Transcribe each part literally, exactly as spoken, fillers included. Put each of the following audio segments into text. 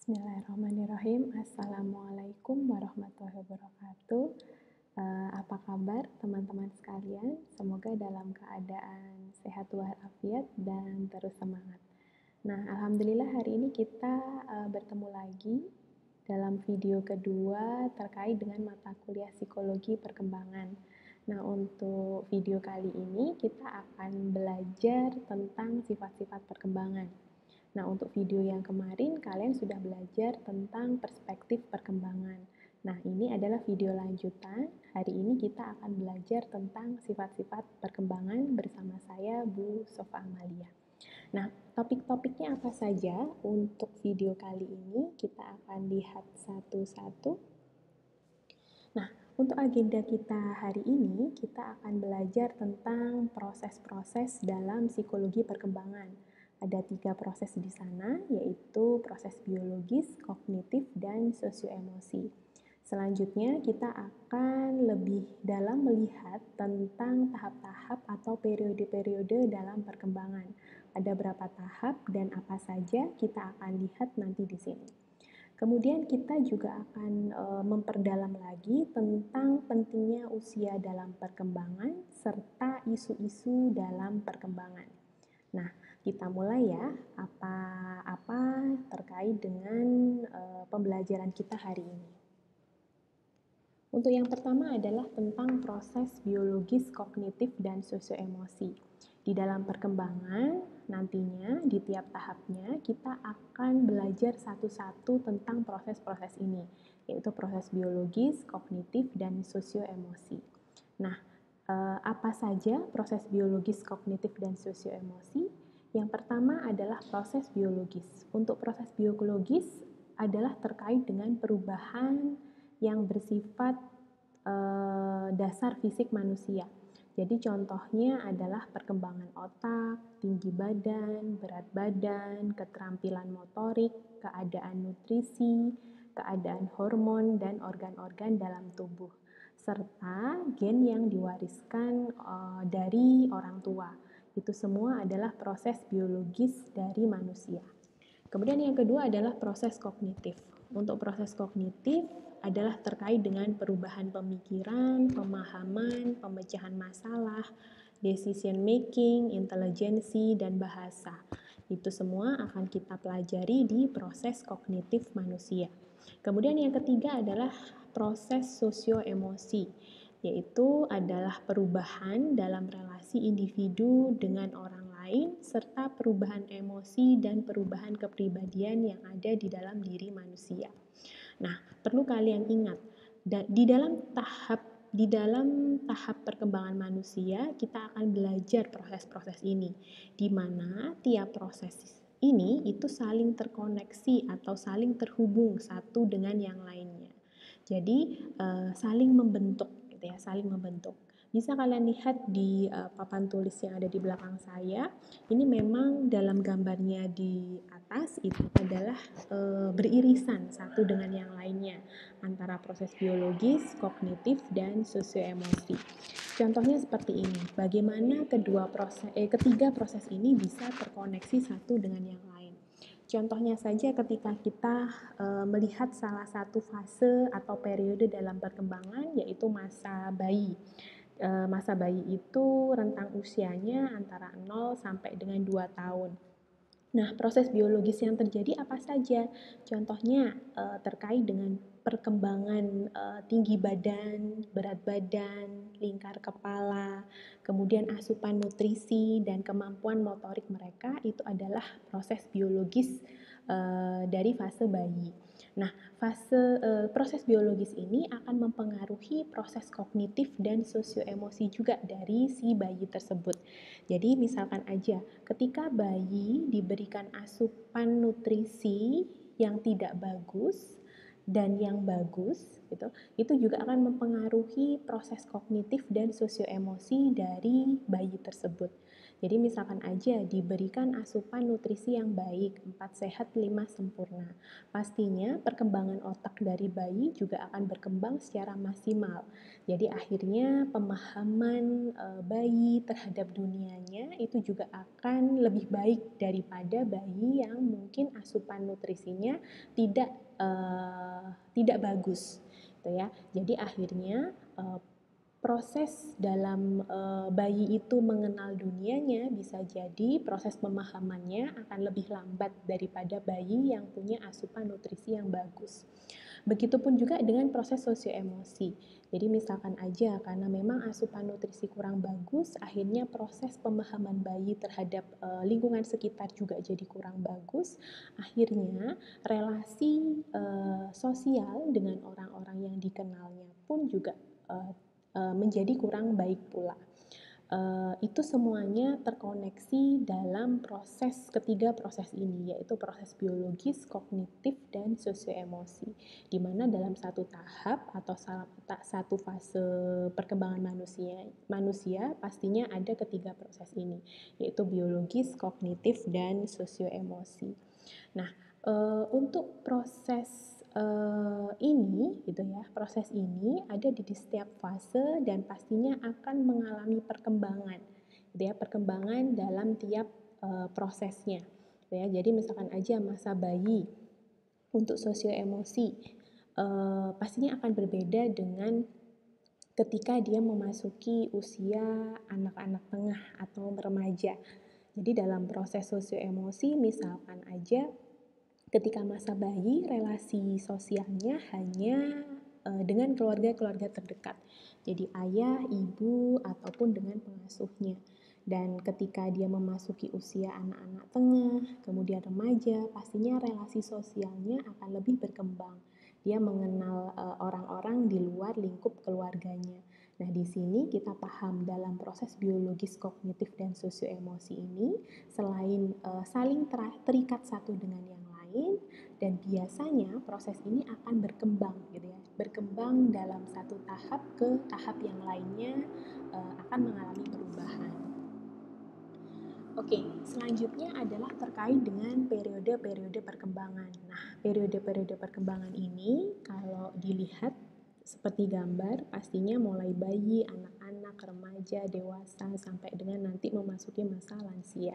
Bismillahirrahmanirrahim. Assalamualaikum warahmatullahi wabarakatuh. Uh, apa kabar teman-teman sekalian? Semoga dalam keadaan sehat walafiat dan terus semangat. Nah, alhamdulillah hari ini kita uh, bertemu lagi dalam video kedua terkait dengan mata kuliah psikologi perkembangan. Nah, untuk video kali ini kita akan belajar tentang sifat-sifat perkembangan. Nah, untuk video yang kemarin kalian sudah belajar tentang perspektif perkembangan. Nah, ini adalah video lanjutan. Hari ini kita akan belajar tentang sifat-sifat perkembangan bersama saya, Bu Sofa Amalia. Nah, topik-topiknya apa saja untuk video kali ini? Kita akan lihat satu-satu. Nah, untuk agenda kita hari ini, kita akan belajar tentang proses-proses dalam psikologi perkembangan. Ada tiga proses di sana, yaitu proses biologis, kognitif, dan sosioemosi. Selanjutnya, kita akan lebih dalam melihat tentang tahap-tahap atau periode-periode dalam perkembangan. Ada berapa tahap dan apa saja kita akan lihat nanti di sini. Kemudian kita juga akan e, memperdalam lagi tentang pentingnya usia dalam perkembangan serta isu-isu dalam perkembangan. Nah, kita mulai ya, apa-apa terkait dengan e, pembelajaran kita hari ini. Untuk yang pertama adalah tentang proses biologis, kognitif, dan sosioemosi. Di dalam perkembangan, nantinya di tiap tahapnya kita akan belajar satu-satu tentang proses-proses ini, yaitu proses biologis, kognitif, dan sosioemosi. Nah, e, apa saja proses biologis, kognitif, dan sosioemosi? Yang pertama adalah proses biologis. Untuk proses biologis adalah terkait dengan perubahan yang bersifat e, dasar fisik manusia. Jadi contohnya adalah perkembangan otak, tinggi badan, berat badan, keterampilan motorik, keadaan nutrisi, keadaan hormon dan organ-organ dalam tubuh, serta gen yang diwariskan e, dari orang tua. Itu semua adalah proses biologis dari manusia. Kemudian yang kedua adalah proses kognitif. Untuk proses kognitif adalah terkait dengan perubahan pemikiran, pemahaman, pemecahan masalah, decision making, intelijensi, dan bahasa. Itu semua akan kita pelajari di proses kognitif manusia. Kemudian yang ketiga adalah proses sosioemosi, yaitu adalah perubahan dalam relasi individu dengan orang lain, serta perubahan emosi dan perubahan kepribadian yang ada di dalam diri manusia. Nah, perlu kalian ingat, di dalam tahap di dalam tahap perkembangan manusia, kita akan belajar proses-proses ini, di mana tiap proses ini itu saling terkoneksi atau saling terhubung satu dengan yang lainnya. Jadi, uh, saling membentuk. Ya, saling membentuk. Bisa kalian lihat di uh, papan tulis yang ada di belakang saya. Ini memang dalam gambarnya di atas itu adalah uh, beririsan satu dengan yang lainnya antara proses biologis, kognitif, dan sosioemosi. Contohnya seperti ini. Bagaimana kedua proses, eh, ketiga proses ini bisa terkoneksi satu dengan yang lain. Contohnya saja ketika kita e, melihat salah satu fase atau periode dalam perkembangan, yaitu masa bayi. E, masa bayi itu rentang usianya antara nol sampai dengan dua tahun. Nah, proses biologis yang terjadi apa saja? Contohnya e, terkait dengan perkembangan e, tinggi badan, berat badan, lingkar kepala, kemudian asupan nutrisi dan kemampuan motorik mereka itu adalah proses biologis e, dari fase bayi. Nah, fase e, proses biologis ini akan mempengaruhi proses kognitif dan sosioemosi juga dari si bayi tersebut. Jadi misalkan aja ketika bayi diberikan asupan nutrisi yang tidak bagus dan yang bagus, gitu, itu juga akan mempengaruhi proses kognitif dan sosioemosi dari bayi tersebut. Jadi misalkan aja diberikan asupan nutrisi yang baik, empat sehat, lima sempurna. Pastinya perkembangan otak dari bayi juga akan berkembang secara maksimal. Jadi akhirnya pemahaman e, bayi terhadap dunianya itu juga akan lebih baik daripada bayi yang mungkin asupan nutrisinya tidak e, tidak bagus, gitu ya. Jadi akhirnya e, proses dalam e, bayi itu mengenal dunianya bisa jadi proses pemahamannya akan lebih lambat daripada bayi yang punya asupan nutrisi yang bagus. Begitupun juga dengan proses sosioemosi. Jadi misalkan aja karena memang asupan nutrisi kurang bagus, akhirnya proses pemahaman bayi terhadap e, lingkungan sekitar juga jadi kurang bagus. Akhirnya relasi e, sosial dengan orang-orang yang dikenalnya pun juga e, menjadi kurang baik pula. Uh, itu semuanya terkoneksi dalam proses ketiga proses ini, yaitu proses biologis, kognitif, dan sosioemosi, di mana dalam satu tahap atau satu fase perkembangan manusia, manusia pastinya ada ketiga proses ini, yaitu biologis, kognitif, dan sosioemosi. Nah, uh, untuk proses Uh, ini gitu ya, proses ini ada di, di setiap fase dan pastinya akan mengalami perkembangan gitu ya, perkembangan dalam tiap uh, prosesnya gitu ya. Jadi misalkan aja masa bayi untuk sosioemosi uh, pastinya akan berbeda dengan ketika dia memasuki usia anak-anak tengah atau remaja. Jadi dalam proses sosioemosi misalkan aja ketika masa bayi, relasi sosialnya hanya e, dengan keluarga-keluarga terdekat. Jadi ayah, ibu, ataupun dengan pengasuhnya. Dan ketika dia memasuki usia anak-anak tengah, kemudian remaja, pastinya relasi sosialnya akan lebih berkembang. Dia mengenal e, orang-orang di luar lingkup keluarganya. Nah, di sini kita paham dalam proses biologis, kognitif, dan sosioemosi ini, selain e, saling ter- terikat satu dengan yang lain, dan biasanya proses ini akan berkembang gitu ya, berkembang dalam satu tahap ke tahap yang lainnya e, akan mengalami perubahan. Oke, selanjutnya adalah terkait dengan periode-periode perkembangan. Nah, periode-periode perkembangan ini kalau dilihat seperti gambar, pastinya mulai bayi, anak-anak, remaja, dewasa, sampai dengan nanti memasuki masa lansia.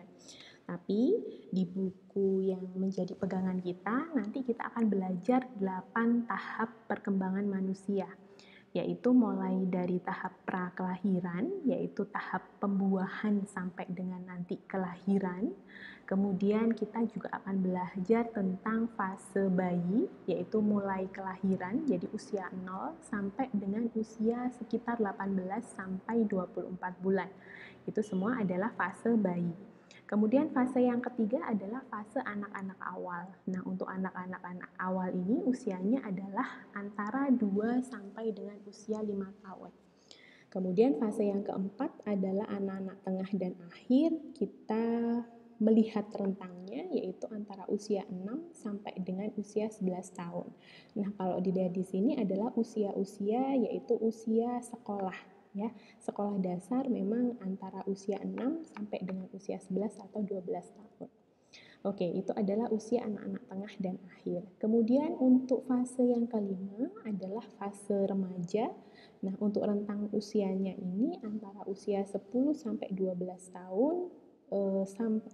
Tapi di buku yang menjadi pegangan kita, nanti kita akan belajar delapan tahap perkembangan manusia, yaitu mulai dari tahap prakelahiran, yaitu tahap pembuahan sampai dengan nanti kelahiran. Kemudian kita juga akan belajar tentang fase bayi, yaitu mulai kelahiran, jadi usia nol sampai dengan usia sekitar delapan belas sampai dua puluh empat bulan. Itu semua adalah fase bayi. Kemudian fase yang ketiga adalah fase anak-anak awal. Nah, untuk anak-anak anak awal ini usianya adalah antara dua sampai dengan usia lima tahun. Kemudian fase yang keempat adalah anak-anak tengah dan akhir. Kita melihat rentangnya yaitu antara usia enam sampai dengan usia sebelas tahun. Nah, kalau dilihat di sini adalah usia-usia yaitu usia sekolah. Ya, sekolah dasar memang antara usia enam sampai dengan usia sebelas atau dua belas tahun. Oke, itu adalah usia anak-anak tengah dan akhir. Kemudian untuk fase yang kelima adalah fase remaja. Nah, untuk rentang usianya ini antara usia sepuluh sampai dua belas tahun, eh,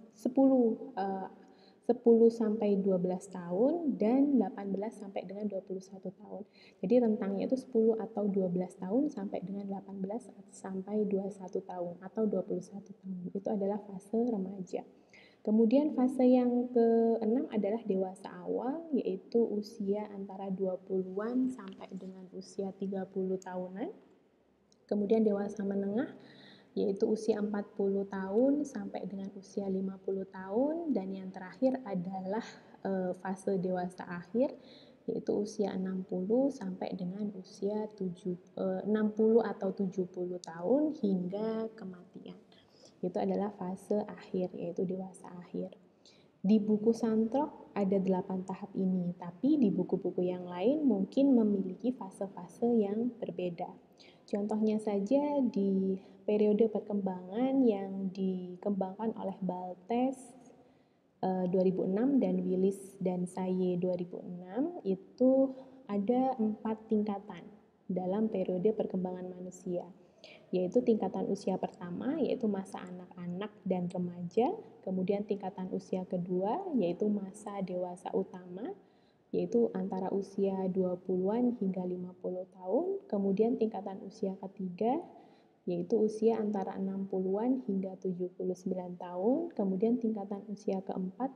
sepuluh eh, sepuluh sampai dua belas tahun dan delapan belas sampai dengan dua puluh satu tahun. Jadi rentangnya itu sepuluh atau dua belas tahun sampai dengan delapan belas sampai dua puluh satu tahun atau dua puluh satu tahun. Itu adalah fase remaja. Kemudian fase yang keenam adalah dewasa awal, yaitu usia antara dua puluhan sampai dengan usia tiga puluh tahunan. Kemudian dewasa menengah, yaitu usia empat puluh tahun sampai dengan usia lima puluh tahun, dan yang terakhir adalah e, fase dewasa akhir, yaitu usia enam puluh sampai dengan usia tujuh, e, enam puluh atau tujuh puluh tahun hingga kematian. Itu adalah fase akhir, yaitu dewasa akhir. Di buku Santrok ada delapan tahap ini, tapi di buku-buku yang lain mungkin memiliki fase-fase yang berbeda. Contohnya saja di periode perkembangan yang dikembangkan oleh Baltes eh, dua ribu enam dan Willis dan Saye dua ribu enam, itu ada empat tingkatan dalam periode perkembangan manusia, yaitu tingkatan usia pertama, yaitu masa anak-anak dan remaja, kemudian tingkatan usia kedua, yaitu masa dewasa utama, yaitu antara usia dua puluhan hingga lima puluh tahun, kemudian tingkatan usia ketiga, yaitu usia antara enam puluhan hingga tujuh puluh sembilan tahun, kemudian tingkatan usia keempat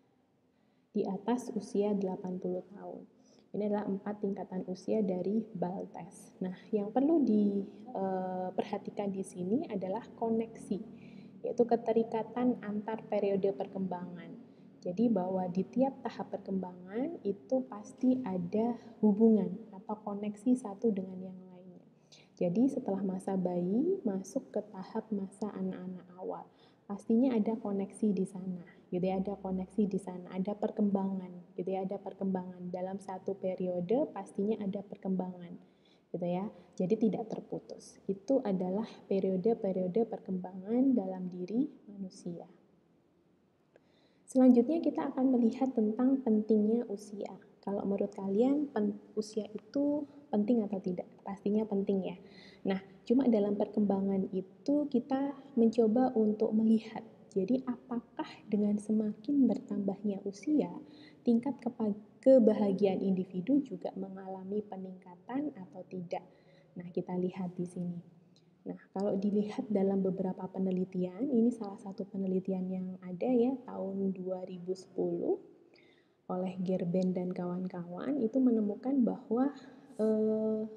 di atas usia delapan puluh tahun. Ini adalah empat tingkatan usia dari Baltes. Nah, yang perlu diperhatikan di sini adalah koneksi, yaitu keterikatan antar periode perkembangan. Jadi bahwa di tiap tahap perkembangan itu pasti ada hubungan atau koneksi satu dengan yang lainnya. Jadi setelah masa bayi masuk ke tahap masa anak-anak awal, pastinya ada koneksi di sana, gitu ya, ada koneksi di sana, ada perkembangan, gitu ya, ada perkembangan dalam satu periode pastinya ada perkembangan, gitu ya. Jadi tidak terputus. Itu adalah periode-periode perkembangan dalam diri manusia. Selanjutnya kita akan melihat tentang pentingnya usia. Kalau menurut kalian usia itu penting atau tidak? Pastinya penting ya. Nah, cuma dalam perkembangan itu kita mencoba untuk melihat, jadi apakah dengan semakin bertambahnya usia, tingkat kebahagiaan individu juga mengalami peningkatan atau tidak. Nah, kita lihat di sini. Nah, kalau dilihat dalam beberapa penelitian, ini salah satu penelitian yang ada ya tahun dua ribu sepuluh oleh Gerben dan kawan-kawan, itu menemukan bahwa eh,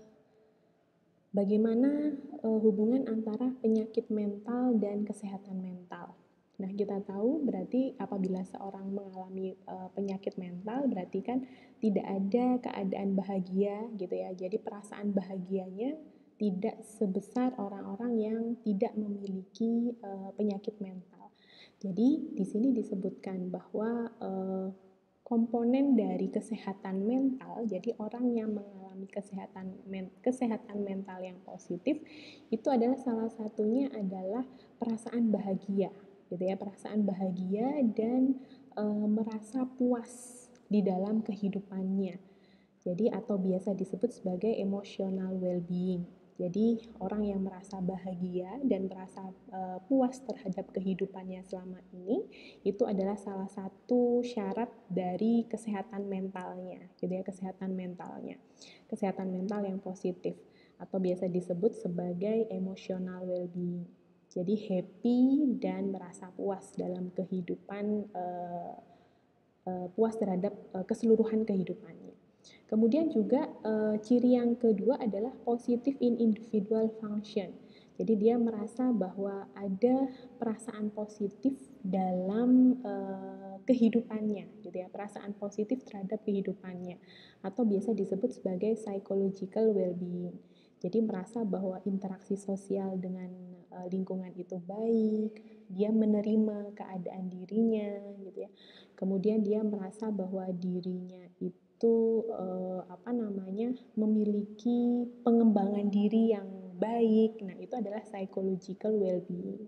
bagaimana eh, hubungan antara penyakit mental dan kesehatan mental. Nah, kita tahu berarti apabila seorang mengalami eh, penyakit mental, berarti kan tidak ada keadaan bahagia gitu ya. Jadi perasaan bahagianya tidak sebesar orang-orang yang tidak memiliki uh, penyakit mental. Jadi di sini disebutkan bahwa uh, komponen dari kesehatan mental, jadi orang yang mengalami kesehatan men- kesehatan mental yang positif itu adalah salah satunya adalah perasaan bahagia, gitu ya, perasaan bahagia dan uh, merasa puas di dalam kehidupannya. Jadi atau biasa disebut sebagai emotional well-being. Jadi orang yang merasa bahagia dan merasa uh, puas terhadap kehidupannya selama ini itu adalah salah satu syarat dari kesehatan mentalnya, gitu ya, kesehatan mentalnya. Kesehatan mental yang positif atau biasa disebut sebagai emotional well-being. Jadi happy dan merasa puas dalam kehidupan, uh, uh, puas terhadap uh, keseluruhan kehidupannya. Kemudian juga e, ciri yang kedua adalah positive in individual function. Jadi dia merasa bahwa ada perasaan positif dalam e, kehidupannya, gitu ya, perasaan positif terhadap kehidupannya, atau biasa disebut sebagai psychological well-being. Jadi merasa bahwa interaksi sosial dengan e, lingkungan itu baik, dia menerima keadaan dirinya, gitu ya. Kemudian dia merasa bahwa dirinya itu itu eh, apa namanya memiliki pengembangan diri yang baik. Nah, itu adalah psychological well-being.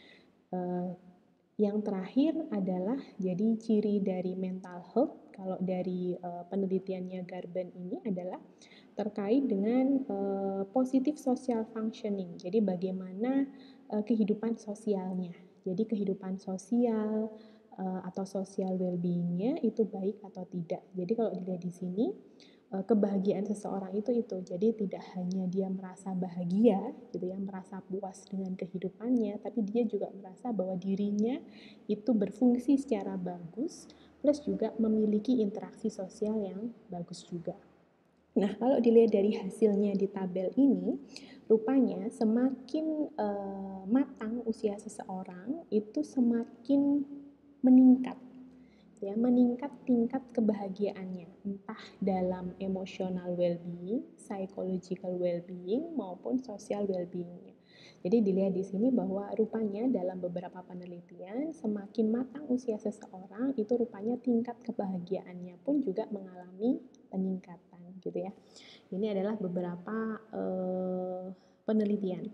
Eh, yang terakhir adalah jadi ciri dari mental health. Kalau dari eh, penelitiannya Garben ini adalah terkait dengan eh, positive social functioning. Jadi bagaimana eh, kehidupan sosialnya. Jadi kehidupan sosial atau social well-being-nya itu baik atau tidak. Jadi kalau dilihat di sini kebahagiaan seseorang itu itu. Jadi tidak hanya dia merasa bahagia, gitu ya, merasa puas dengan kehidupannya, tapi dia juga merasa bahwa dirinya itu berfungsi secara bagus, plus juga memiliki interaksi sosial yang bagus juga. Nah, kalau dilihat dari hasilnya di tabel ini, rupanya semakin uh, matang usia seseorang itu semakin meningkat, ya, meningkat tingkat kebahagiaannya, entah dalam emotional well-being, psychological well-being maupun social well-beingnya. Jadi dilihat di sini bahwa rupanya dalam beberapa penelitian semakin matang usia seseorang itu rupanya tingkat kebahagiaannya pun juga mengalami peningkatan, gitu ya. Ini adalah beberapa eh, penelitian.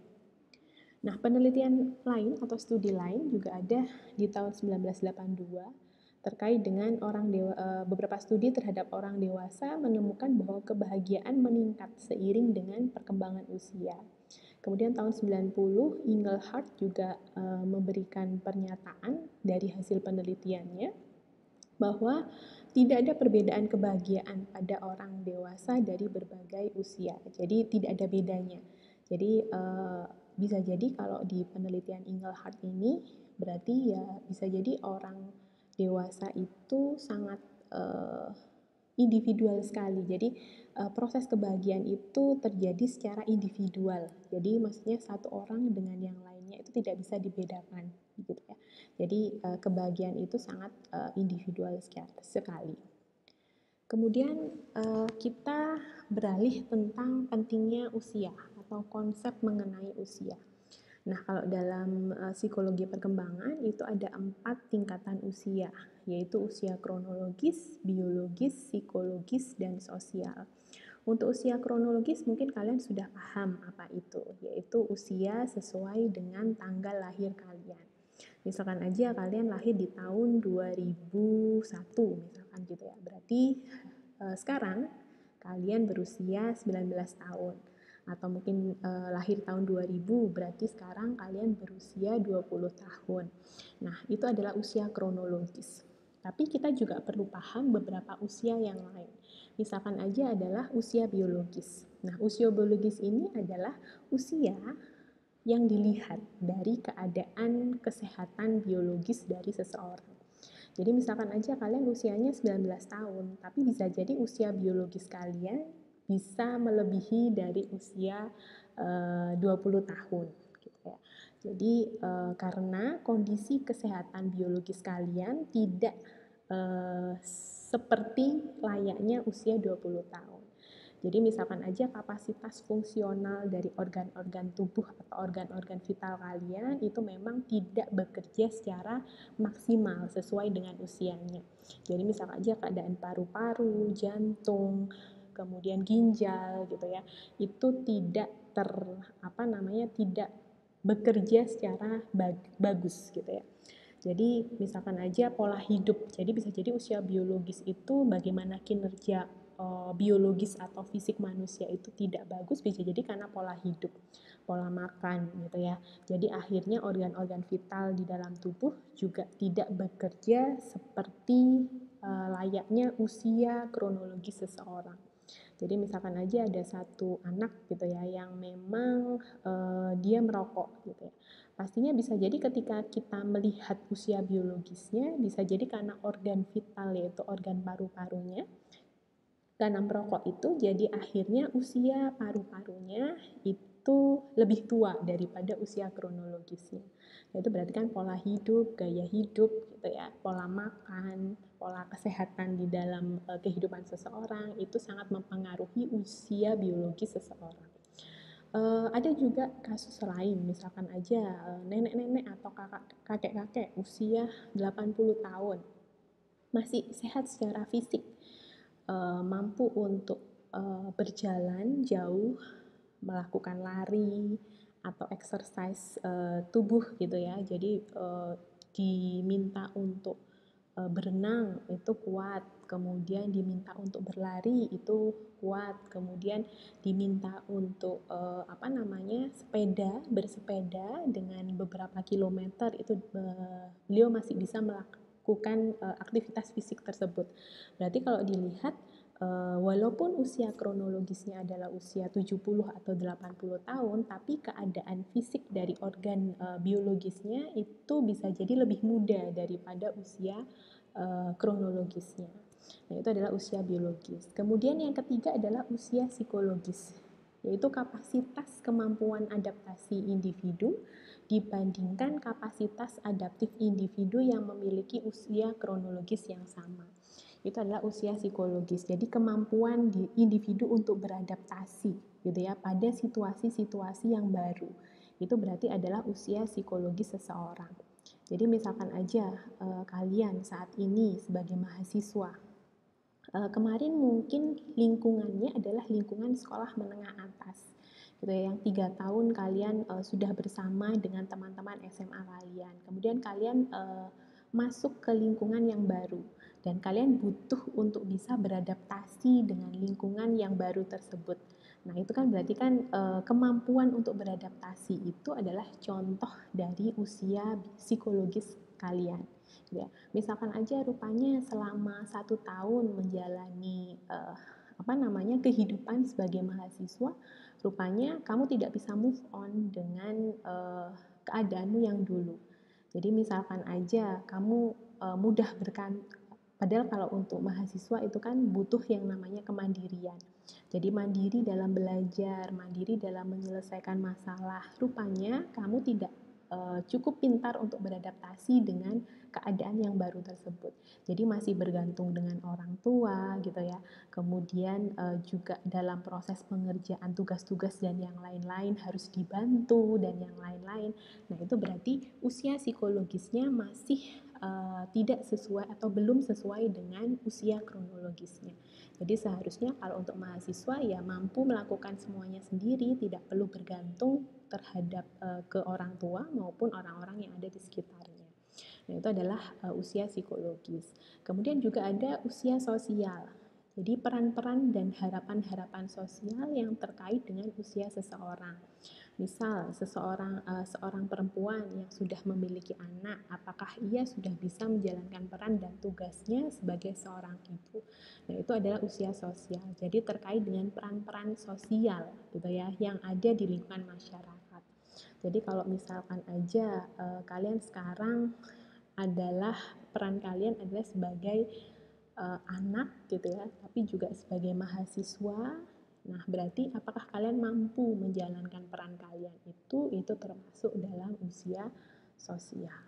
Nah, penelitian lain atau studi lain juga ada di tahun seribu sembilan ratus delapan puluh dua terkait dengan orang dewa, beberapa studi terhadap orang dewasa menemukan bahwa kebahagiaan meningkat seiring dengan perkembangan usia. Kemudian tahun sembilan puluh, Engelhardt juga uh, memberikan pernyataan dari hasil penelitiannya bahwa tidak ada perbedaan kebahagiaan pada orang dewasa dari berbagai usia. Jadi tidak ada bedanya. Jadi uh, bisa jadi kalau di penelitian Engelhardt ini berarti ya bisa jadi orang dewasa itu sangat uh, individual sekali. Jadi uh, proses kebahagiaan itu terjadi secara individual. Jadi maksudnya satu orang dengan yang lainnya itu tidak bisa dibedakan, gitu ya. Jadi uh, kebahagiaan itu sangat uh, individual sekali. Kemudian uh, kita beralih tentang pentingnya usia atau konsep mengenai usia. Nah, kalau dalam uh, psikologi perkembangan itu ada empat tingkatan usia, yaitu usia kronologis, biologis, psikologis, dan sosial. Untuk usia kronologis mungkin kalian sudah paham apa itu, yaitu usia sesuai dengan tanggal lahir kalian. Misalkan aja kalian lahir di tahun dua ribu satu, misalkan gitu ya. Berarti uh, sekarang kalian berusia sembilan belas tahun. Atau mungkin uh, lahir tahun dua ribu, berarti sekarang kalian berusia dua puluh tahun. Nah, itu adalah usia kronologis. Tapi kita juga perlu paham beberapa usia yang lain. Misalkan aja adalah usia biologis. Nah, usia biologis ini adalah usia yang dilihat dari keadaan kesehatan biologis dari seseorang. Jadi misalkan aja kalian usianya sembilan belas tahun, tapi bisa jadi usia biologis kalian bisa melebihi dari usia uh, dua puluh tahun gitu ya. Jadi uh, karena kondisi kesehatan biologis kalian tidak uh, seperti layaknya usia dua puluh tahun. Jadi misalkan aja kapasitas fungsional dari organ-organ tubuh atau organ-organ vital kalian itu memang tidak bekerja secara maksimal sesuai dengan usianya. Jadi misalkan aja keadaan paru-paru, jantung, kemudian ginjal gitu ya, itu tidak ter apa namanya tidak bekerja secara bag, bagus gitu ya. Jadi misalkan aja pola hidup, jadi bisa jadi usia biologis itu bagaimana kinerja uh, biologis atau fisik manusia itu tidak bagus, bisa jadi karena pola hidup, pola makan gitu ya. Jadi akhirnya organ-organ vital di dalam tubuh juga tidak bekerja seperti uh, layaknya usia kronologis seseorang. Jadi misalkan aja ada satu anak gitu ya yang memang uh, dia merokok gitu ya. Pastinya bisa jadi ketika kita melihat usia biologisnya bisa jadi karena organ vital yaitu organ paru-parunya karena merokok itu jadi akhirnya usia paru-parunya itu lebih tua daripada usia kronologisnya. Itu berarti kan pola hidup, gaya hidup gitu ya, pola makan, pola kesehatan di dalam uh, kehidupan seseorang itu sangat mempengaruhi usia biologis seseorang. Uh, ada juga kasus lain, misalkan aja uh, nenek-nenek atau kakek-kakek usia delapan puluh tahun masih sehat secara fisik, uh, mampu untuk uh, berjalan jauh, melakukan lari atau exercise uh, tubuh gitu ya. Jadi uh, diminta untuk uh, berenang itu kuat, kemudian diminta untuk berlari itu kuat, kemudian diminta untuk uh, apa namanya sepeda, bersepeda dengan beberapa kilometer itu uh, beliau masih bisa melakukan uh, aktivitas fisik tersebut. Berarti kalau dilihat uh, walaupun usia kronologisnya adalah usia tujuh puluh atau delapan puluh tahun, tapi keadaan fisik dari organ uh, biologisnya itu bisa jadi lebih muda daripada usia uh, kronologisnya. Nah, itu adalah usia biologis. Kemudian yang ketiga adalah usia psikologis, yaitu kapasitas kemampuan adaptasi individu dibandingkan kapasitas adaptif individu yang memiliki usia kronologis yang sama. Itu adalah usia psikologis. Jadi kemampuan di individu untuk beradaptasi gitu ya pada situasi-situasi yang baru. Itu berarti adalah usia psikologis seseorang. Jadi misalkan aja eh, kalian saat ini sebagai mahasiswa, eh, kemarin mungkin lingkungannya adalah lingkungan sekolah menengah atas gitu ya, yang tiga tahun kalian uh, sudah bersama dengan teman-teman S M A kalian, kemudian kalian uh, masuk ke lingkungan yang baru dan kalian butuh untuk bisa beradaptasi dengan lingkungan yang baru tersebut. Nah, itu kan berarti kan uh, kemampuan untuk beradaptasi itu adalah contoh dari usia psikologis kalian. Ya, misalkan aja rupanya selama satu tahun menjalani uh, apa namanya kehidupan sebagai mahasiswa, rupanya kamu tidak bisa move on dengan uh, keadaanmu yang dulu. Jadi misalkan aja kamu uh, mudah berkan, padahal kalau untuk mahasiswa itu kan butuh yang namanya kemandirian. Jadi mandiri dalam belajar, mandiri dalam menyelesaikan masalah. Rupanya kamu tidak uh, cukup pintar untuk beradaptasi dengan keadaan yang baru tersebut. Jadi masih bergantung dengan orang tua gitu ya. Kemudian uh, juga dalam proses pengerjaan tugas-tugas dan yang lain-lain harus dibantu dan yang lain-lain. Nah, itu berarti usia psikologisnya masih uh, tidak sesuai atau belum sesuai dengan usia kronologisnya. Jadi seharusnya kalau untuk mahasiswa ya mampu melakukan semuanya sendiri, tidak perlu bergantung terhadap uh, ke orang tua maupun orang-orang yang ada di sekitarnya. Nah, itu adalah uh, usia psikologis. Kemudian juga ada usia sosial. Jadi peran-peran dan harapan-harapan sosial yang terkait dengan usia seseorang. Misal seseorang uh, seorang perempuan yang sudah memiliki anak, apakah ia sudah bisa menjalankan peran dan tugasnya sebagai seorang ibu? Nah, itu adalah usia sosial. Jadi terkait dengan peran-peran sosial gitu ya yang ada di lingkungan masyarakat. Jadi kalau misalkan aja uh, kalian sekarang adalah peran kalian adalah sebagai uh, anak gitu ya, tapi juga sebagai mahasiswa. Nah, berarti apakah kalian mampu menjalankan peran kalian itu itu termasuk dalam usia sosial.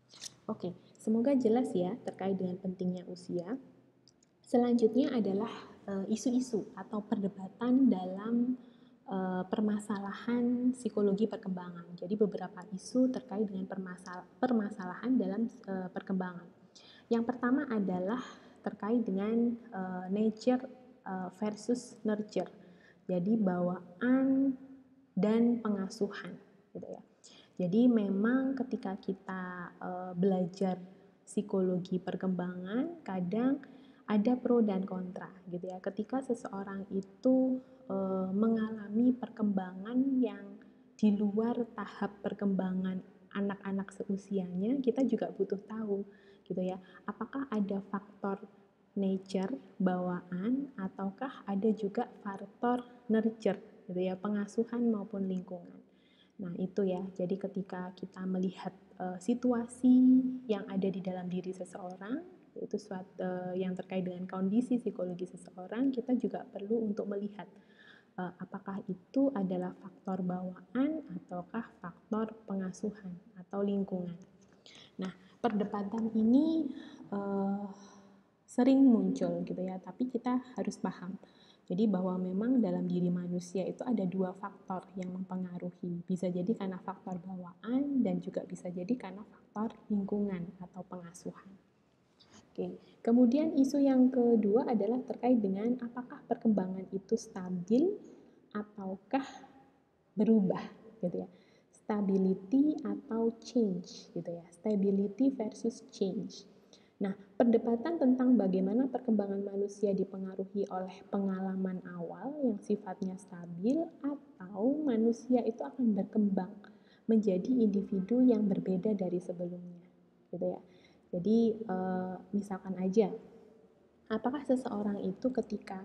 Oke, semoga jelas ya terkait dengan pentingnya usia. Selanjutnya adalah uh, isu-isu atau perdebatan dalam uh, permasalahan psikologi perkembangan. Jadi beberapa isu terkait dengan permasal permasalahan dalam uh, perkembangan. Yang pertama adalah terkait dengan uh, nature uh, versus nurture. Jadi bawaan dan pengasuhan, gitu ya. Jadi memang ketika kita uh, belajar psikologi perkembangan, kadang ada pro dan kontra, gitu ya. Ketika seseorang itu uh, mengalami perkembangan yang di luar tahap perkembangan anak-anak seusianya, kita juga butuh tahu, gitu ya. Apakah ada faktor nature, bawaan, ataukah ada juga faktor nurture, gitu ya, pengasuhan maupun lingkungan. Nah, itu ya. Jadi ketika kita melihat uh, situasi yang ada di dalam diri seseorang, yaitu suatu uh, yang terkait dengan kondisi psikologi seseorang, kita juga perlu untuk melihat uh, apakah itu adalah faktor bawaan ataukah faktor pengasuhan atau lingkungan. Nah, perdebatan ini uh, sering muncul gitu ya, tapi kita harus paham. Jadi bahwa memang dalam diri manusia itu ada dua faktor yang mempengaruhi. Bisa jadi karena faktor bawaan dan juga bisa jadi karena faktor lingkungan atau pengasuhan. Oke, kemudian isu yang kedua adalah terkait dengan apakah perkembangan itu stabil ataukah berubah, gitu ya. Stability atau change, gitu ya. Stability versus change. Nah, perdebatan tentang bagaimana perkembangan manusia dipengaruhi oleh pengalaman awal yang sifatnya stabil atau manusia itu akan berkembang menjadi individu yang berbeda dari sebelumnya, gitu ya. Jadi, eh, misalkan aja, apakah seseorang itu ketika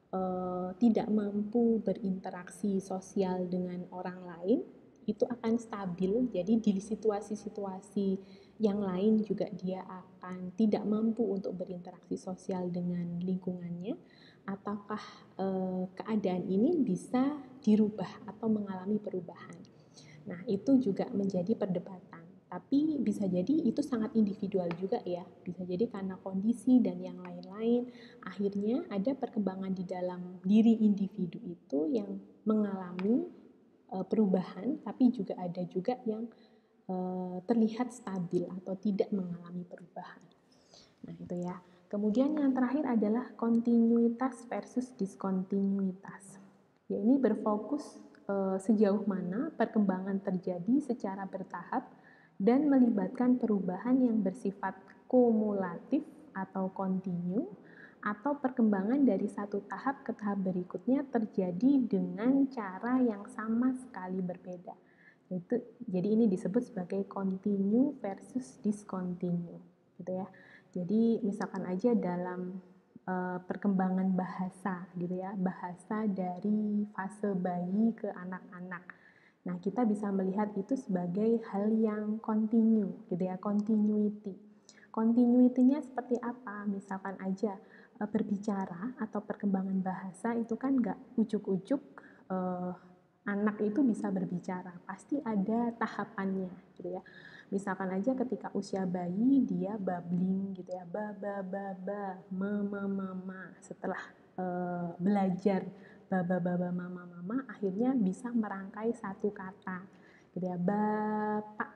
eh, tidak mampu berinteraksi sosial dengan orang lain, itu akan stabil. Jadi di situasi-situasi yang lain juga dia akan tidak mampu untuk berinteraksi sosial dengan lingkungannya, ataukah eh, keadaan ini bisa dirubah atau mengalami perubahan. Nah, itu juga menjadi perdebatan. Tapi bisa jadi itu sangat individual juga ya. Bisa jadi karena kondisi dan yang lain-lain, akhirnya ada perkembangan di dalam diri individu itu yang mengalami uh, perubahan, tapi juga ada juga yang uh, terlihat stabil atau tidak mengalami perubahan. Nah, itu ya. Kemudian yang terakhir adalah kontinuitas versus diskontinuitas. Ya, ini berfokus e, sejauh mana perkembangan terjadi secara bertahap dan melibatkan perubahan yang bersifat kumulatif atau kontinu, atau perkembangan dari satu tahap ke tahap berikutnya terjadi dengan cara yang sama sekali berbeda. Itu, jadi ini disebut sebagai continue versus discontinue, gitu ya. Jadi misalkan aja dalam uh, perkembangan bahasa, gitu ya, bahasa dari fase bayi ke anak-anak. Nah, kita bisa melihat itu sebagai hal yang continue, gitu ya, continuity. Continuity-nya seperti apa? Misalkan aja uh, berbicara atau perkembangan bahasa itu kan nggak ujuk-ujuk uh, anak itu bisa berbicara, pasti ada tahapannya, gitu ya. Misalkan aja ketika usia bayi dia babbling, gitu ya, ba ba ba ba, mama mama. Setelah uh, belajar ba ba ba ba mama mama, akhirnya bisa merangkai satu kata, gitu ya, bapak,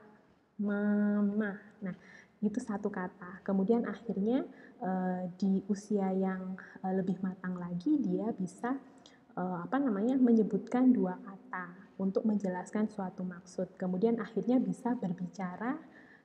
mama. Nah, itu satu kata. Kemudian akhirnya uh, di usia yang uh, lebih matang lagi dia bisa Uh, apa namanya menyebutkan dua kata untuk menjelaskan suatu maksud. Kemudian akhirnya bisa berbicara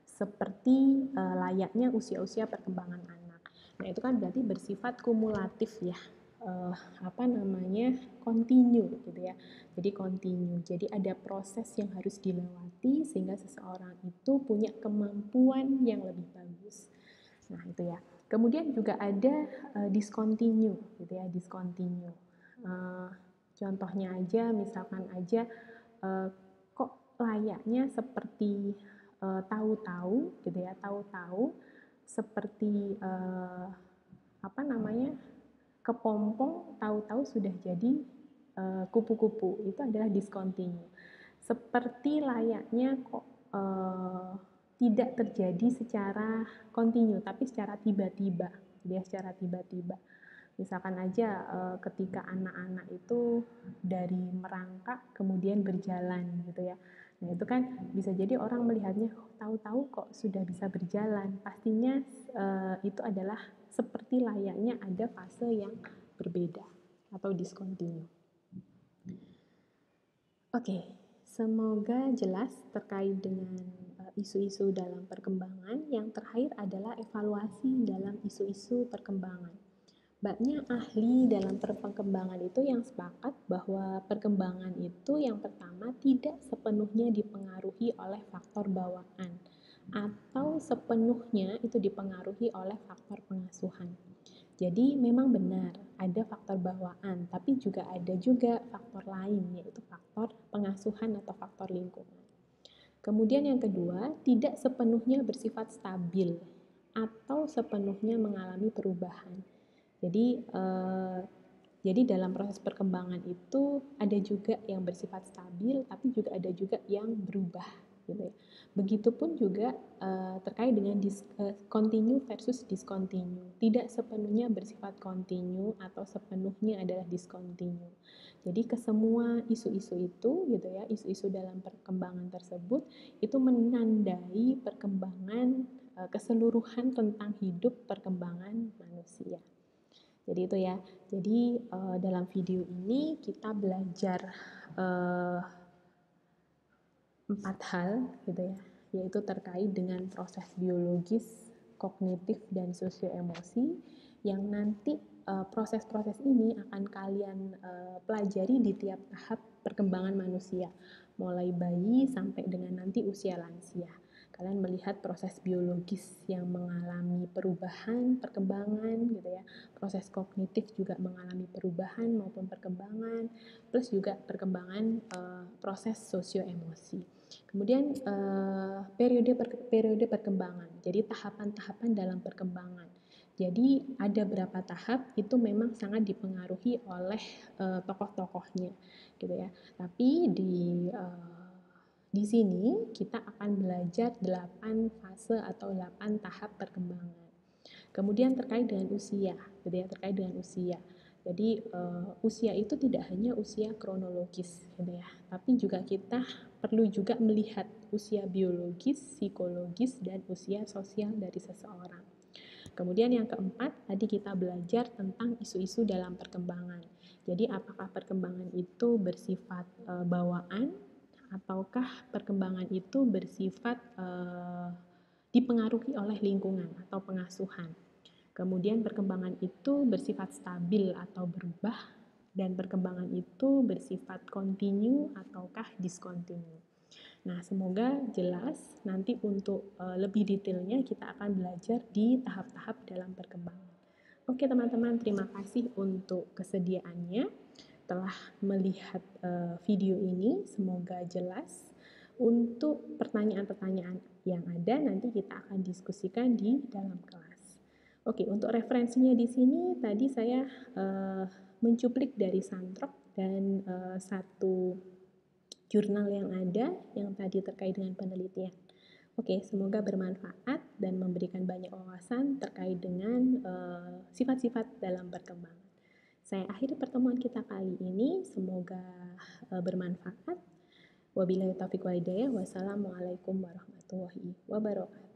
seperti uh, layaknya usia-usia perkembangan anak. Nah, itu kan berarti bersifat kumulatif ya. Uh, apa namanya? Continue gitu ya. Jadi continue. Jadi ada proses yang harus dilewati sehingga seseorang itu punya kemampuan yang lebih bagus. Nah, itu ya. Kemudian juga ada uh, discontinue gitu ya, discontinue. Uh, contohnya aja, misalkan aja uh, kok layaknya seperti uh, tahu-tahu gitu ya, tahu-tahu seperti uh, apa namanya kepompong, tahu-tahu sudah jadi uh, kupu-kupu. Itu adalah discontinue. Seperti layaknya kok uh, tidak terjadi secara kontinu, tapi secara tiba-tiba, dia secara tiba-tiba. Misalkan aja ketika anak-anak itu dari merangkak kemudian berjalan gitu ya. Nah, itu kan bisa jadi orang melihatnya tahu-tahu kok sudah bisa berjalan. Pastinya itu adalah seperti layaknya ada fase yang berbeda atau discontinue. Oke, semoga jelas terkait dengan isu-isu dalam perkembangan. Yang terakhir adalah evaluasi dalam isu-isu perkembangan. Banyak ahli dalam perkembangan itu yang sepakat bahwa perkembangan itu yang pertama tidak sepenuhnya dipengaruhi oleh faktor bawaan atau sepenuhnya itu dipengaruhi oleh faktor pengasuhan. Jadi memang benar ada faktor bawaan, tapi juga ada juga faktor lain, yaitu faktor pengasuhan atau faktor lingkungan. Kemudian yang kedua, tidak sepenuhnya bersifat stabil atau sepenuhnya mengalami perubahan. Jadi, eh, jadi dalam proses perkembangan itu ada juga yang bersifat stabil, tapi juga ada juga yang berubah, gitu ya. Begitupun juga eh, terkait dengan dis, eh, continue versus discontinue. Tidak sepenuhnya bersifat continue atau sepenuhnya adalah discontinue. Jadi ke semua isu-isu itu, gitu ya, isu-isu dalam perkembangan tersebut itu menandai perkembangan eh, keseluruhan tentang hidup perkembangan manusia. Jadi itu ya. Jadi uh, dalam video ini kita belajar uh, empat hal gitu ya, yaitu terkait dengan proses biologis, kognitif, dan sosio-emosi yang nanti uh, proses-proses ini akan kalian uh, pelajari di tiap tahap perkembangan manusia, mulai bayi sampai dengan nanti usia lansia. Kalian melihat proses biologis yang mengalami perubahan, perkembangan gitu ya. Proses kognitif juga mengalami perubahan maupun perkembangan, plus juga perkembangan uh, proses sosio-emosi. Kemudian uh, periode per, periode perkembangan. Jadi tahapan-tahapan dalam perkembangan. Jadi ada berapa tahap itu memang sangat dipengaruhi oleh uh, tokoh-tokohnya gitu ya. Tapi di uh, Di sini kita akan belajar delapan fase atau delapan tahap perkembangan. Kemudian terkait dengan usia, gitu ya, terkait dengan usia. Jadi uh, usia itu tidak hanya usia kronologis, gitu ya, tapi juga kita perlu juga melihat usia biologis, psikologis, dan usia sosial dari seseorang. Kemudian yang keempat, tadi kita belajar tentang isu-isu dalam perkembangan. Jadi apakah perkembangan itu bersifat e, bawaan ataukah perkembangan itu bersifat e, dipengaruhi oleh lingkungan atau pengasuhan. Kemudian perkembangan itu bersifat stabil atau berubah, dan perkembangan itu bersifat kontinu ataukah discontinue. Nah, semoga jelas. Nanti untuk uh, lebih detailnya kita akan belajar di tahap-tahap dalam perkembangan. Oke teman-teman, terima kasih untuk kesediaannya telah melihat uh, video ini. Semoga jelas. Untuk pertanyaan-pertanyaan yang ada nanti kita akan diskusikan di dalam kelas. Oke, untuk referensinya di sini tadi saya uh, mencuplik dari Santrok dan uh, satu jurnal yang ada yang tadi terkait dengan penelitian. Oke, semoga bermanfaat dan memberikan banyak wawasan terkait dengan sifat-sifat uh, dalam perkembangan. Saya akhiri pertemuan kita kali ini, semoga uh, bermanfaat. Wabillahi taufiq wal hidayah. Wassalamualaikum warahmatullahi wabarakatuh.